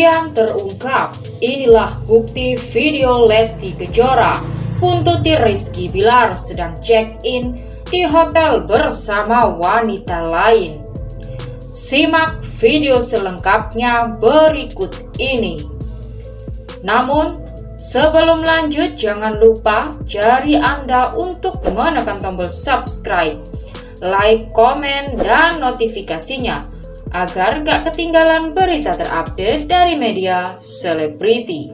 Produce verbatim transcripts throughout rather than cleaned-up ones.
Kemudian terungkap, inilah bukti video Lesti Kejora buntuti Rizky Bilar sedang check-in di hotel bersama wanita lain. Simak video selengkapnya berikut ini. Namun, sebelum lanjut jangan lupa jari Anda untuk menekan tombol subscribe, like, komen, dan notifikasinya agar gak ketinggalan berita terupdate dari media selebriti.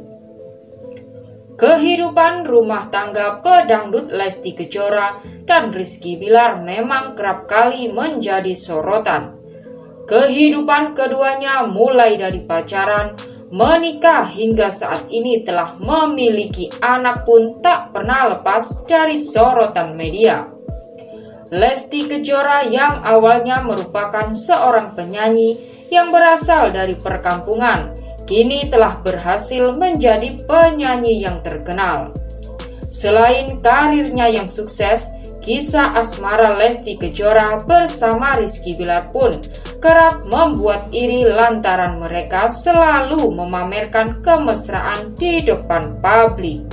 Kehidupan rumah tangga pedangdut Lesti Kejora dan Rizky Bilar memang kerap kali menjadi sorotan. Kehidupan keduanya mulai dari pacaran, menikah hingga saat ini telah memiliki anak pun tak pernah lepas dari sorotan media. Lesti Kejora yang awalnya merupakan seorang penyanyi yang berasal dari perkampungan, kini telah berhasil menjadi penyanyi yang terkenal. Selain karirnya yang sukses, kisah asmara Lesti Kejora bersama Rizky Bilar pun kerap membuat iri lantaran mereka selalu memamerkan kemesraan di depan publik.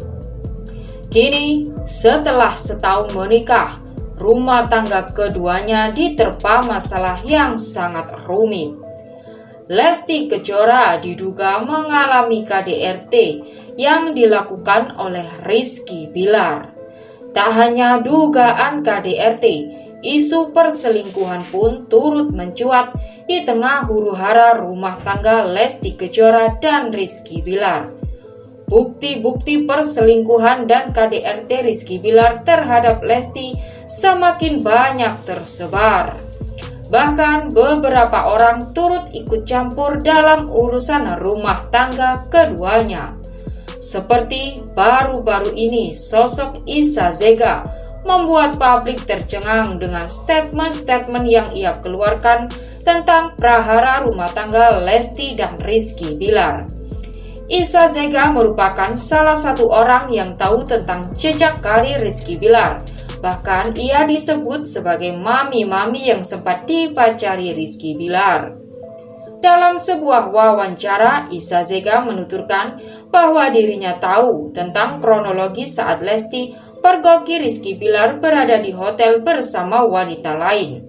Kini, setelah setahun menikah, rumah tangga keduanya diterpa masalah yang sangat rumit. Lesti Kejora diduga mengalami K D R T yang dilakukan oleh Rizky Bilar. Tak hanya dugaan K D R T, isu perselingkuhan pun turut mencuat di tengah huru-hara rumah tangga Lesti Kejora dan Rizky Bilar. Bukti-bukti perselingkuhan dan K D R T Rizky Bilar terhadap Lesti semakin banyak tersebar. Bahkan beberapa orang turut ikut campur dalam urusan rumah tangga keduanya. Seperti baru-baru ini sosok Isa Zega membuat publik tercengang dengan statement-statement yang ia keluarkan tentang prahara rumah tangga Lesti dan Rizky Bilar. Isa Zega merupakan salah satu orang yang tahu tentang jejak karir Rizky Bilar. Bahkan ia disebut sebagai mami-mami yang sempat dipacari Rizky Bilar. Dalam sebuah wawancara, Isa Zega menuturkan bahwa dirinya tahu tentang kronologi saat Lesti pergoki Rizky Bilar berada di hotel bersama wanita lain.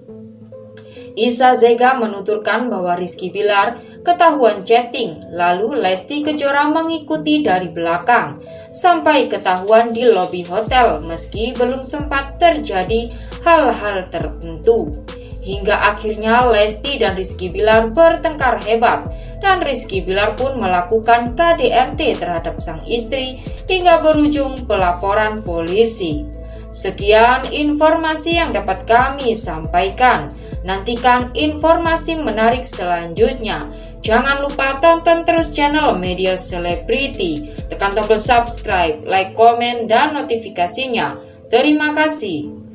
Isa Zega menuturkan bahwa Rizky Bilar ketahuan chatting, lalu Lesti Kejora mengikuti dari belakang sampai ketahuan di lobi hotel meski belum sempat terjadi hal-hal tertentu. Hingga akhirnya Lesti dan Rizky Bilar bertengkar hebat dan Rizky Bilar pun melakukan K D R T terhadap sang istri hingga berujung pelaporan polisi. Sekian informasi yang dapat kami sampaikan. Nantikan informasi menarik selanjutnya. Jangan lupa tonton terus channel Media Selebriti. Tekan tombol subscribe, like, komen, dan notifikasinya. Terima kasih.